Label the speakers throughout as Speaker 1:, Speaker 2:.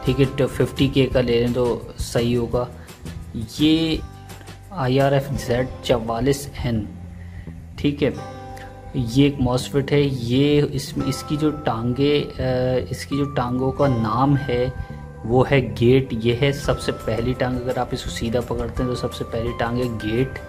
Speaker 1: ठीक है, तो 50K का ले लें तो सही होगा। ये IRF Z44N, ठीक है, ये एक मॉसफेट है। ये इसकी जो टांगों का नाम है वो है गेट। ये है सबसे पहली टांग। अगर आप इसको सीधा पकड़ते हैं तो सबसे पहली टांग है गेट,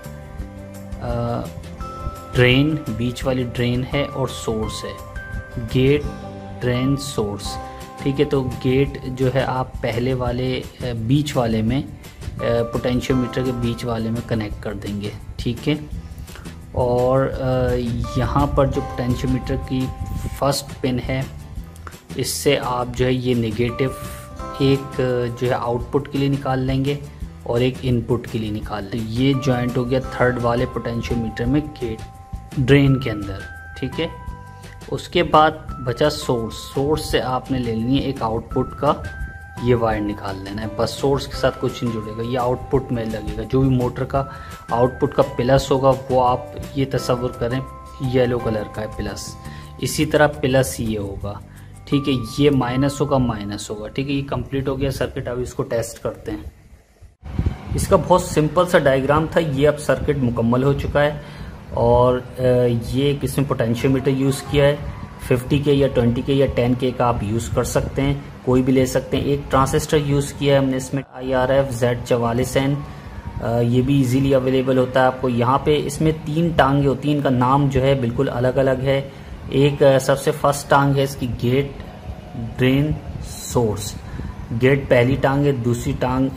Speaker 1: ड्रेन, बीच वाली ड्रेन है, और सोर्स है। गेट, ड्रेन, सोर्स, ठीक है। तो गेट जो है आप पहले वाले बीच वाले में पोटेंशियोमीटर के बीच वाले में कनेक्ट कर देंगे, ठीक है। और यहाँ पर जो पोटेंशियोमीटर की फर्स्ट पिन है, इससे आप जो है ये नेगेटिव एक जो है आउटपुट के लिए निकाल लेंगे और एक इनपुट के लिए निकाल लेंगे। ये जॉइंट हो गया थर्ड वाले पोटेंशियोमीटर में गेट ड्रेन के अंदर, ठीक है। उसके बाद बचा सोर्स। सोर्स से आपने ले लेनी है एक आउटपुट का ये वायर निकाल लेना है, बस। सोर्स के साथ कुछ नहीं जुड़ेगा, ये आउटपुट में लगेगा। जो भी मोटर का आउटपुट का प्लस होगा वो आप ये तसव्वुर करें येलो कलर का है प्लस, इसी तरह प्लस ये होगा, ठीक है। ये माइनस होगा, माइनस होगा, ठीक है। ये कंप्लीट हो गया सर्किट। अब इसको टेस्ट करते हैं। इसका बहुत सिंपल सा डायग्राम था। ये अब सर्किट मुकम्मल हो चुका है और ये इसमें पोटेंशियोमीटर यूज़ किया है। 50K या 20K या 10K का आप यूज़ कर सकते हैं, कोई भी ले सकते हैं। एक ट्रांजिस्टर यूज़ किया है हमने इसमें IRF Z44N। ये भी इजीली अवेलेबल होता है आपको। यहाँ पे इसमें 3 टांगे होती हैं, इनका नाम जो है बिल्कुल अलग अलग है। एक सबसे फर्स्ट टांग है इसकी गेट, ड्रेन, सोर्स। गेट पहली टांग है, दूसरी टांग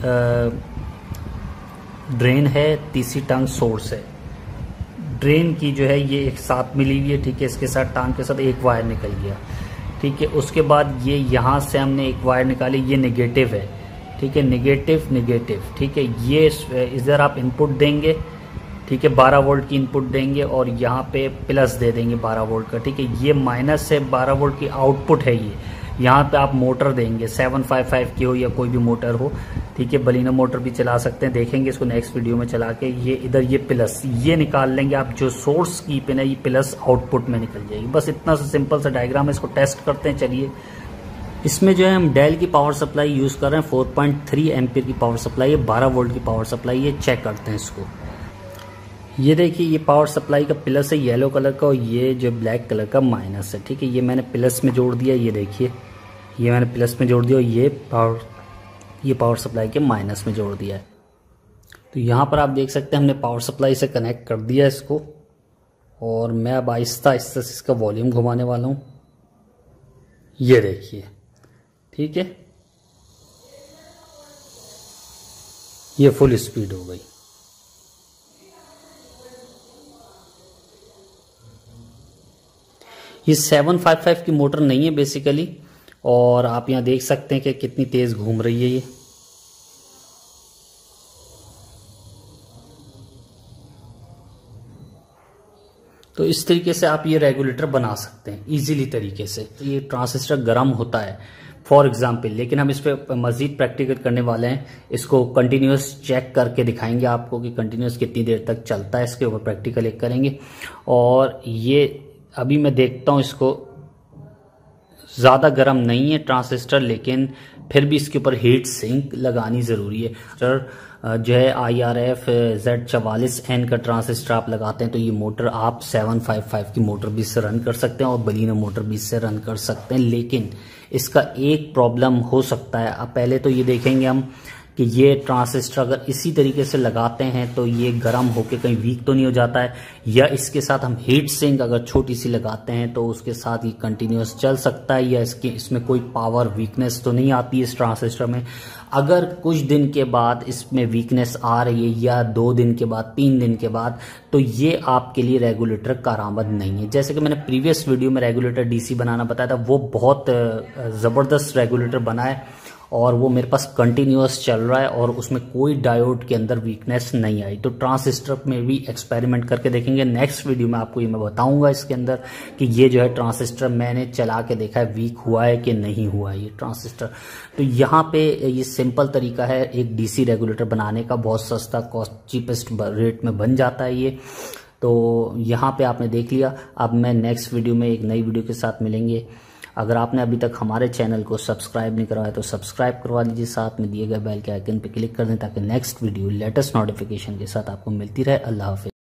Speaker 1: ड्रेन है, तीसरी टांग सोर्स है। ड्रेन की जो है ये एक साथ मिली हुई है, ठीक है। इसके साथ टांग के साथ एक वायर निकल गया, ठीक है। उसके बाद ये यहाँ से हमने एक वायर निकाली, ये नेगेटिव है, ठीक है। नेगेटिव नेगेटिव, ठीक है। ये इधर आप इनपुट देंगे, ठीक है, 12 वोल्ट की इनपुट देंगे और यहाँ पे प्लस दे देंगे 12 वोल्ट का, ठीक है। ये माइनस है, 12 वोल्ट की आउटपुट है ये। यहाँ पे आप मोटर देंगे, 755 की हो या कोई भी मोटर हो, ठीक है। बलिनो मोटर भी चला सकते हैं, देखेंगे इसको नेक्स्ट वीडियो में चला के। ये इधर ये प्लस ये निकाल लेंगे आप, जो सोर्स की पिन है ये प्लस आउटपुट में निकल जाएगी। बस इतना सा सिंपल सा डायग्राम है। इसको टेस्ट करते हैं, चलिए। इसमें जो है हम डेल की पावर सप्लाई यूज़ कर रहे हैं, 4.3 एम्पियर की पावर सप्लाई है, 12 वोल्ट की पावर सप्लाई है। चेक करते हैं इसको। ये देखिए, ये पावर सप्लाई का प्लस है येलो कलर का और ये जो ब्लैक कलर का माइनस है, ठीक है। ये मैंने प्लस में जोड़ दिया, ये देखिए, ये मैंने प्लस में जोड़ दिया और ये पावर सप्लाई के माइनस में जोड़ दिया है। तो यहाँ पर आप देख सकते हैं हमने पावर सप्लाई से कनेक्ट कर दिया इसको और मैं अब आहिस्ता आहिस्ता से इसका वॉल्यूम घुमाने वाला हूँ। ये देखिए, ठीक है, ये फुल स्पीड हो गई। ये 755 की मोटर नहीं है बेसिकली, और आप यहाँ देख सकते हैं कि कितनी तेज घूम रही है ये। तो इस तरीके से आप ये रेगुलेटर बना सकते हैं इजीली तरीके से। तो ये ट्रांजिस्टर गर्म होता है फॉर एग्जाम्पल, लेकिन हम इस पर मजीद प्रैक्टिकल करने वाले हैं। इसको कंटिन्यूस चेक करके दिखाएंगे आपको कि कंटिन्यूस कितनी देर तक चलता है, इसके ऊपर प्रैक्टिकल एक करेंगे। और ये अभी मैं देखता हूँ, इसको ज़्यादा गर्म नहीं है ट्रांजिस्टर, लेकिन फिर भी इसके ऊपर हीट सिंक लगानी ज़रूरी है। जो है IRF Z44N का ट्रांजिस्टर आप लगाते हैं तो ये मोटर आप 755 की मोटर भी इससे रन कर सकते हैं और बलिनो मोटर भी इससे रन कर सकते हैं। लेकिन इसका एक प्रॉब्लम हो सकता है। अब पहले तो ये देखेंगे हम कि ये ट्रांजिस्टर अगर इसी तरीके से लगाते हैं तो ये गर्म होके कहीं वीक तो नहीं हो जाता है, या इसके साथ हम हीट सिंक अगर छोटी सी लगाते हैं तो उसके साथ ये कंटिन्यूस चल सकता है, या इसमें कोई पावर वीकनेस तो नहीं आती है इस ट्रांजिस्टर में। अगर कुछ दिन के बाद इसमें वीकनेस आ रही है, या 2 दिन के बाद, 3 दिन के बाद, तो ये आपके लिए रेगुलेटर कारआमद नहीं है। जैसे कि मैंने प्रीवियस वीडियो में रेगुलेटर DC बनाना बताया था, वो बहुत ज़बरदस्त रेगुलेटर बना है और वो मेरे पास कंटिन्यूअस चल रहा है और उसमें कोई डायोड के अंदर वीकनेस नहीं आई। तो ट्रांजिस्टर में भी एक्सपेरिमेंट करके देखेंगे। नेक्स्ट वीडियो में आपको ये मैं बताऊंगा इसके अंदर कि ये जो है ट्रांजिस्टर मैंने चला के देखा है वीक हुआ है कि नहीं हुआ है ये ट्रांजिस्टर। तो यहाँ पे ये सिंपल तरीका है एक DC रेगुलेटर बनाने का, बहुत सस्ता, कॉस्ट चीपेस्ट रेट में बन जाता है ये। तो यहाँ पे आपने देख लिया। अब मैं नेक्स्ट वीडियो में एक नई वीडियो के साथ मिलेंगे। अगर आपने अभी तक हमारे चैनल को सब्सक्राइब नहीं करवाया तो सब्सक्राइब करवा लीजिए, साथ में दिए गए बेल के आइकन पर क्लिक कर दें ताकि नेक्स्ट वीडियो लेटेस्ट नोटिफिकेशन के साथ आपको मिलती रहे। अल्लाह हाफिज़।